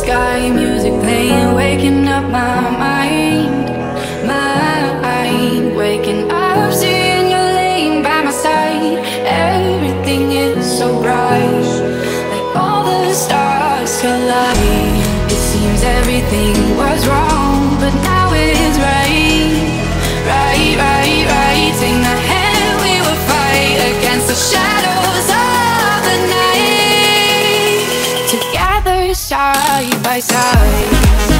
sky, music playing, waking up my mind, waking up, seeing you laying by my side. Everything is so bright, like all the stars collide. It seems everything was wrong, but now it's right, right, right, right. Take my hand, we will fight against the shadows of the night, together side by side.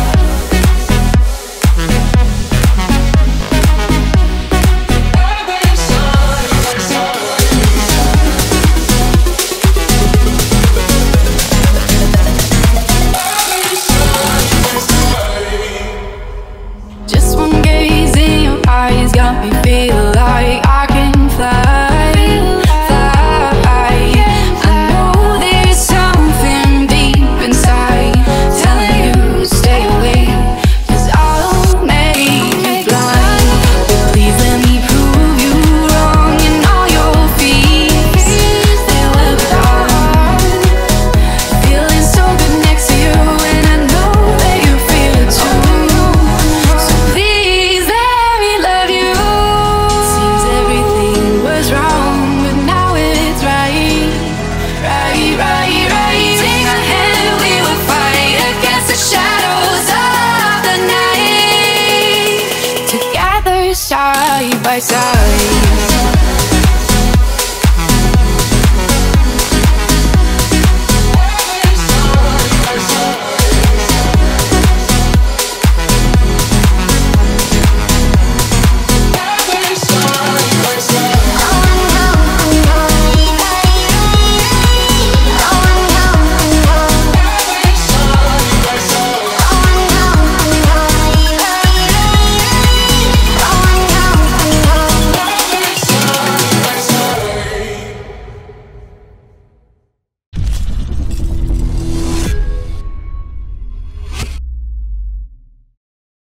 Eyes got me feel like I can fly, fly. I know there's something deep inside telling you stay away, 'cause I'll make you blind. But please let me prove you wrong, and all your fears, they will gone. Feeling so good next to you, and I know that you feel it too. So please let me love you. Seems everything was wrong, but now it's right, right, right, right. Take my hand, we will fight against the shadows of the night, together side by side.